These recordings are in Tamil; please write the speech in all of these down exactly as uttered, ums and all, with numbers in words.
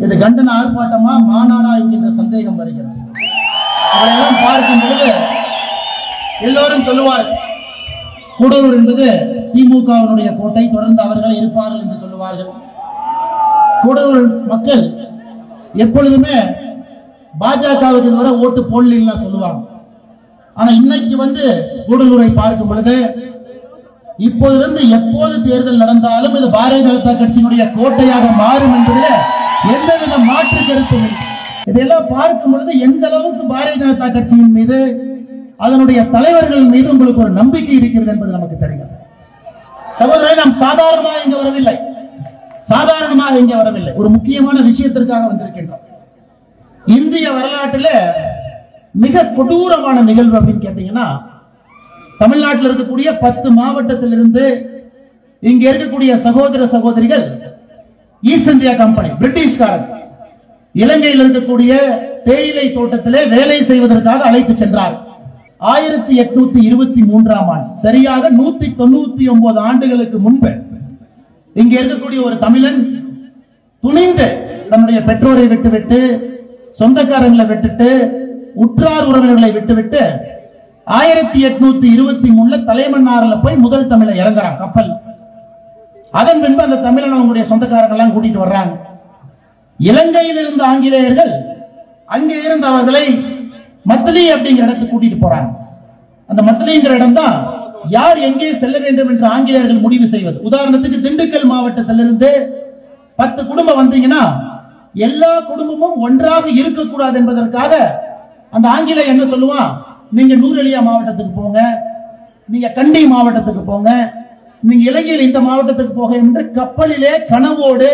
இது கண்டன ஆர்ப்பாட்டமா மாநாடா என்கின்ற சந்தேகம் வருகிறது. அவரையெல்லாம் பார்க்கும் பொழுது எல்லோரும் சொல்லுவார், கூடலூர் என்பது திமுகவினுடைய கோட்டை, தொடர்ந்து அவர்கள் இருப்பார்கள் என்று சொல்லுவார்கள். கூடலூர் மக்கள் எப்பொழுதுமே பாஜகவுக்கு இதுவரை ஓட்டு போடலாம் சொல்லுவாங்க. ஆனா இன்னைக்கு வந்து கூடலூரை பார்க்கும் பொழுது இப்போதிலிருந்து எப்போது தேர்தல் நடந்தாலும் இது பாரதிய ஜனதா கட்சியினுடைய கோட்டையாக மாறும் என்பதில் எந்தவித மாற்று கருத்தும் இல்லை. இதெல்லாம் பார்க்கும் பொழுது எந்த அளவுக்கு பாரதிய ஜனதா கட்சியின் மீது அதனுடைய தலைவர்கள் மீது உங்களுக்கு ஒரு நம்பிக்கை இருக்கிறது என்பது நமக்கு தெரிகிறது. சகோதரரை, நாம் சாதாரணமாக இங்க வரவில்லை, சாதாரணமாக இங்க வரவில்லை, ஒரு முக்கியமான விஷயத்திற்காக வந்திருக்கின்றோம். இந்திய வரலாற்றில் மிக கொடூரமான நிகழ்வு அப்படின்னு கேட்டீங்கன்னா, தமிழ்நாட்டில் இருக்கக்கூடிய பத்து மாவட்டத்திலிருந்து இங்க இருக்கக்கூடிய சகோதர சகோதரிகள் ஈஸ்ட் இந்தியா கம்பெனி பிரிட்டிஷ்காரர் இலங்கையில் இருக்கக்கூடிய தேயிலை தோட்டத்திலே வேலை செய்வதற்காக அழைத்து சென்றார். ஆயிரத்தி எட்நூத்தி இருபத்தி மூன்றாம் ஆண்டு, சரியாக நூத்தி தொண்ணூத்தி ஒன்பது ஆண்டுகளுக்கு முன்பு இங்க இருக்கக்கூடிய ஒரு தமிழன் துணிந்து தன்னுடைய பெற்றோரை விட்டுவிட்டு, சொந்தக்காரங்களை விட்டுட்டு, உற்றார் உறவினர்களை விட்டுவிட்டு ஆயிரத்தி எட்நூத்தி இருபத்தி மூணுல தலைமன்னார்ல போய் முதல் தமிழை இறங்குறான் கப்பல். அதன் பின்பு அந்த தமிழன் அவங்களுடைய சொந்தக்காரர்கள் எல்லாம் கூட்டிட்டு வர்றாங்க. இலங்கையில் இருந்த ஆங்கிலேயர்கள் அங்கே இருந்து அவர்களை மத்தளி அப்படிங்கிற இடத்துக்கு கூட்டிட்டு போறாங்க. அந்த மத்தளிங்கிற இடம் தான் யார் எங்கே செல்ல வேண்டும் என்று ஆங்கிலேயர்கள் முடிவு செய்வது. உதாரணத்துக்கு திண்டுக்கல் மாவட்டத்திலிருந்து பத்து குடும்பம் வந்தீங்கன்னா எல்லா குடும்பமும் ஒன்றாக இருக்கக்கூடாது என்பதற்காக அந்த ஆங்கிலேயர் என்ன சொல்லுவான், நீங்க நூரெலியா மாவட்டத்துக்கு போங்க, நீங்க கண்டி மாவட்டத்துக்கு போங்க, நீங்க இலங்கையில் இந்த மாவட்டத்துக்கு போக என்று கப்பலிலே கனவோடு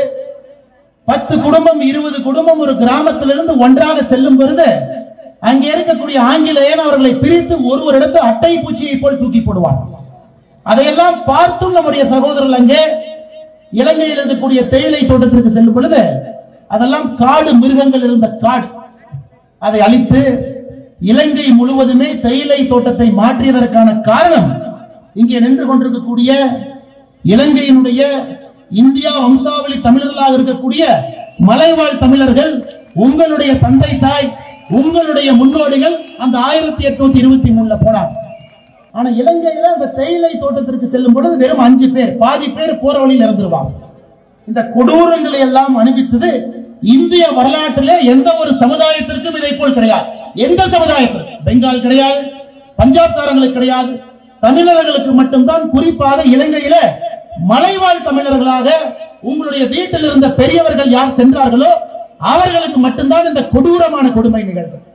பத்து குடும்பம் இருபது குடும்பம் ஒரு கிராமத்திலிருந்து ஒன்றாக செல்லும் பொழுது அங்கே இருக்கக்கூடிய ஆங்கிலேயன் அவர்களை பிரித்து ஒரு ஒரு இடத்து அட்டை பூச்சியை போல் தூக்கி போடுவார். அதையெல்லாம் பார்த்தும் நம்முடைய சகோதரர்கள் அங்கே இலங்கையில் இருக்கக்கூடிய தேயிலை தோட்டத்திற்கு செல்லும் பொழுது அதெல்லாம் காடு, மிருகங்கள் இருந்த காடு, அதை அழித்து இலங்கை முழுவதுமே தேயிலை தோட்டத்தை மாற்றியதற்கான காரணம் இங்கே நின்று கொண்டிருக்கக்கூடிய இலங்கையினுடைய இந்தியா வம்சாவளி தமிழர்களாக இருக்கக்கூடிய மலைவாழ் தமிழர்கள், உங்களுடைய தந்தை தாய், உங்களுடைய முன்னோடிகள் அந்த ஆயிரத்தி எட்நூத்தி இருபத்தி மூணுல போனார். ஆனா இலங்கையில அந்த தேயிலை தோட்டத்திற்கு செல்லும் பொழுது வெறும் அஞ்சு பேர், பாதி பேர் போற வழியில் இறந்துருவாங்க. இந்த கொடூரங்களை எல்லாம் அனுபவித்தது இந்திய வரலாற்றிலே எந்த ஒரு சமுதாயத்திற்கும் இதை போல் கிடையாது. எந்த சமுதாயத்திற்கும், பெங்கால் கிடையாது, பஞ்சாப்காரங்களுக்கு கிடையாது, தமிழர்களுக்கு மட்டும்தான். குறிப்பாக இலங்கையில மலைவாழ் தமிழர்களாக உங்களுடைய வீட்டில் இருந்த பெரியவர்கள் யார் சென்றார்களோ அவர்களுக்கு மட்டும்தான் இந்த கொடூரமான கொடுமை நிகழ்ந்தது.